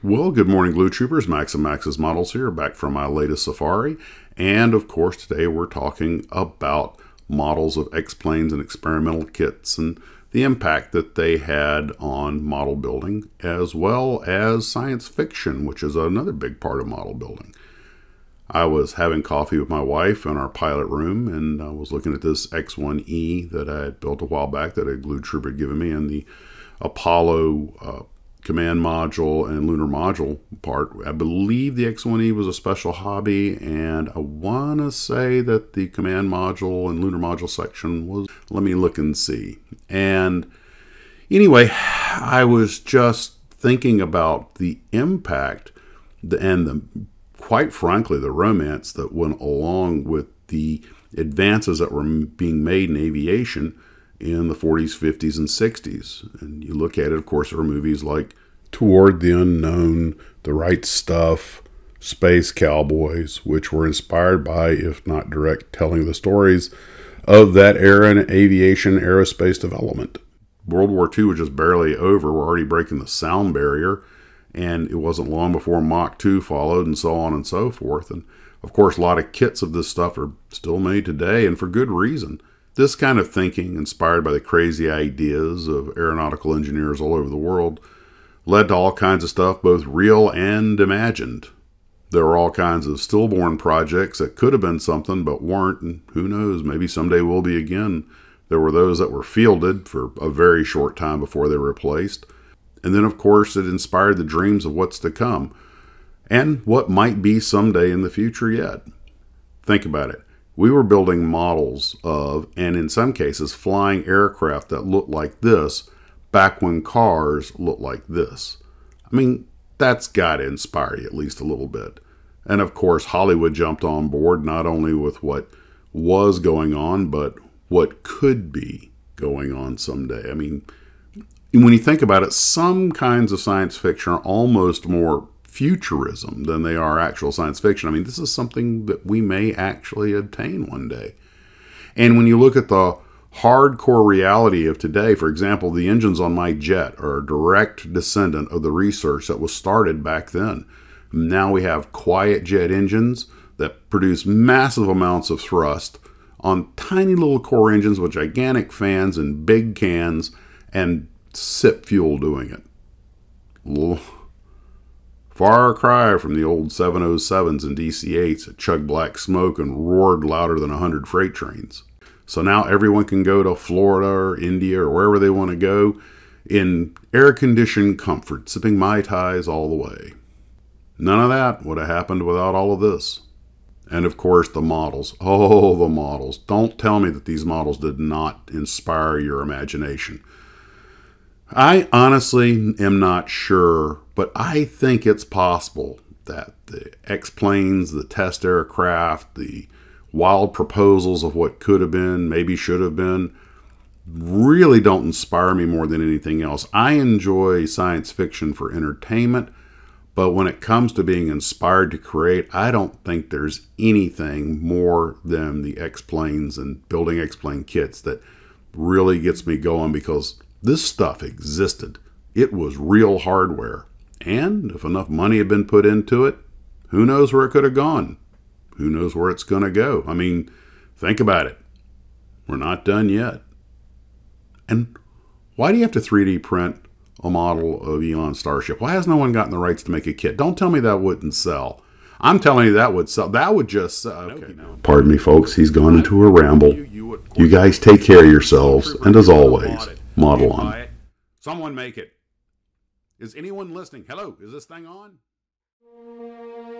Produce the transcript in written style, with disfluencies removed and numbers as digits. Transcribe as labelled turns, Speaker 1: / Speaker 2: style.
Speaker 1: Well, good morning, Glue Troopers. Max and Max's Models here, back from my latest safari. And of course, today we're talking about models of X-planes and experimental kits and the impact that they had on model building, as well as science fiction, which is another big part of model building. I was having coffee with my wife in our pilot room, and I was looking at this X-1E that I had built a while back that a Glue Trooper had given me, and the Apollo command module and lunar module part. I believe the X-1E was a special hobby, and I want to say that the command module and lunar module section was, let me look and see. And anyway, I was just thinking about the impact quite frankly, the romance that went along with the advances that were being made in aviation in the 40s, 50s, and 60s. And you look at it, of course, there were movies like Toward the Unknown, The Right Stuff, Space Cowboys, which were inspired by, if not direct, telling the stories of that era in aviation aerospace development. World War II was just barely over. We're already breaking the sound barrier, and it wasn't long before Mach 2 followed, and so on and so forth. And of course, a lot of kits of this stuff are still made today, and for good reason. This kind of thinking, inspired by the crazy ideas of aeronautical engineers all over the world, led to all kinds of stuff, both real and imagined. There were all kinds of stillborn projects that could have been something but weren't, and who knows, maybe someday will be again. There were those that were fielded for a very short time before they were replaced. And then, of course, it inspired the dreams of what's to come, and what might be someday in the future yet. Think about it. We were building models of, and in some cases, flying aircraft that looked like this back when cars looked like this. I mean, that's got to inspire you at least a little bit. And of course, Hollywood jumped on board, not only with what was going on, but what could be going on someday. I mean, when you think about it, some kinds of science fiction are almost more futurism than they are actual science fiction. I mean, this is something that we may actually obtain one day. And when you look at the hardcore reality of today, for example, the engines on my jet are a direct descendant of the research that was started back then. Now we have quiet jet engines that produce massive amounts of thrust on tiny little core engines with gigantic fans and big cans, and sip fuel doing it. Far cry from the old 707s and DC-8s that chugged black smoke and roared louder than 100 freight trains. So now everyone can go to Florida or India or wherever they want to go in air-conditioned comfort, sipping Mai Tais all the way. None of that would have happened without all of this. And of course, the models. Oh, the models. Don't tell me that these models did not inspire your imagination. I honestly am not sure, but I think it's possible that the X-planes, the test aircraft, the wild proposals of what could have been, maybe should have been, really don't inspire me more than anything else. I enjoy science fiction for entertainment, but when it comes to being inspired to create, I don't think there's anything more than the X-planes and building X-plane kits that really gets me going, because this stuff existed. It was real hardware. And if enough money had been put into it, who knows where it could have gone? Who knows where it's going to go? I mean, think about it. We're not done yet. And why do you have to 3D print a model of Elon's Starship? Why has no one gotten the rights to make a kit? Don't tell me that wouldn't sell. I'm telling you that would sell. That would just sell. Okay. Pardon me, folks. He's gone into a ramble. You guys take care of yourselves. And as always, model on. Someone make it. Is anyone listening? Hello, is this thing on?